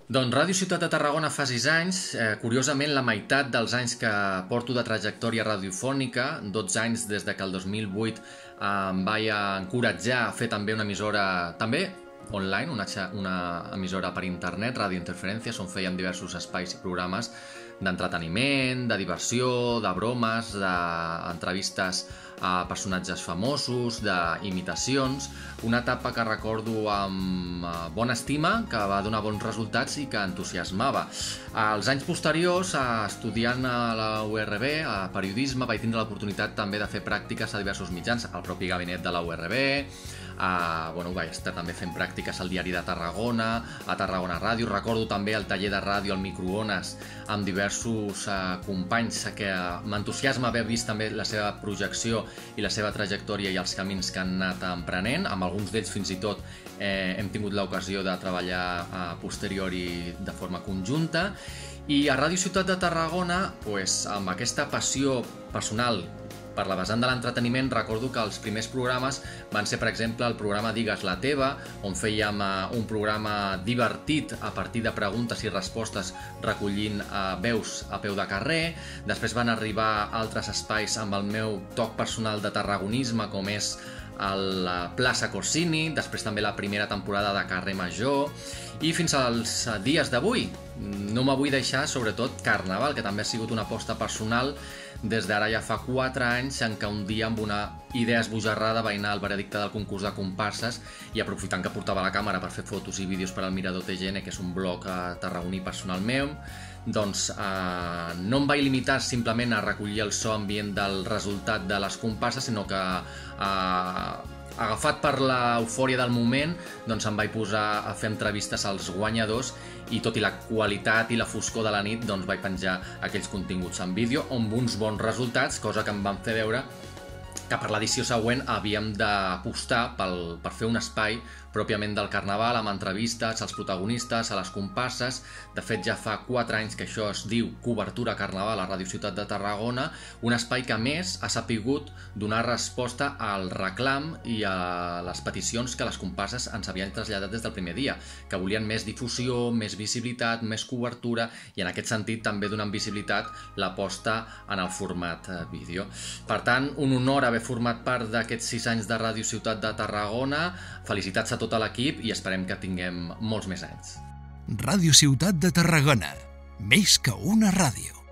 Doncs Ràdio Ciutat de Tarragona fa 6 anys, curiosament la meitat dels anys que porto de trajectòria radiofònica, 12 anys des de que el 2008 em vaig encoratjar a fer també una emissora, també online, una emissora per internet, Ràdio Interferències, on fèiem diversos espais i programes d'entreteniment, de diversió, de bromes, d'entrevistes a personatges famosos, d'imitacions, una etapa que recordo amb bona estima, que va donar bons resultats i que entusiasmava. Els anys posteriors, estudiant a la URB, a periodisme, vaig tindre l'oportunitat també de fer pràctiques a diversos mitjans, al propi gabinet de la URB, vaig estar també fent pràctiques al Diari de Tarragona, a Tarragona Ràdio. Recordo també el taller de ràdio al microones amb diversos companys que m'entusiasma haver vist també la seva projecció i la seva trajectòria i els camins que han anat emprenent. Amb alguns d'ells fins i tot hem tingut l'ocasió de treballar a posteriori de forma conjunta. I a Ràdio Ciutat de Tarragona, amb aquesta passió personal per la vessant de l'entreteniment, recordo que els primers programes van ser, per exemple, el programa Digues la teva, on fèiem un programa divertit a partir de preguntes i respostes recollint veus a peu de carrer. Després van arribar altres espais amb el meu toc personal de tarragonisme, com és la plaça Corsini, després també la primera temporada de Carrer Major, i fins als dies d'avui. No m'ho vull deixar, sobretot, Carnaval, que també ha sigut una aposta personal des d'ara ja fa 4 anys, en què un dia amb una idea esbojarrada vaig anar al veredicte del concurs de comparses i, aprofitant que portava la càmera per fer fotos i vídeos per al Mirador TGN, que és un blog tarragoní personal meu, doncs no em vaig limitar simplement a recollir el so ambient del resultat de les comparses, sinó que agafat per l'eufòria del moment, doncs em vaig posar a fer entrevistes als guanyadors i, tot i la qualitat i la foscor de la nit, doncs vaig penjar aquells continguts en vídeo amb uns bons resultats, cosa que em van fer veure que per l'edició següent havíem d'apostar per fer un espai pròpiament del Carnaval, amb entrevistes als protagonistes, a les comparses. De fet, ja fa 4 anys que això es diu Cobertura Carnaval a Ràdio Ciutat de Tarragona, un espai que, a més, ha sapigut donar resposta al reclam i a les peticions que les comparses ens havien traslladat des del primer dia, que volien més difusió, més visibilitat, més cobertura, i en aquest sentit també donant visibilitat l'aposta en el format vídeo. Per tant, un honor haver format part d'aquests 6 anys de Ràdio Ciutat de Tarragona. Felicitats a tot l'equip i esperem que tinguem molts més anys. Ràdio Ciutat de Tarragona, més que una ràdio.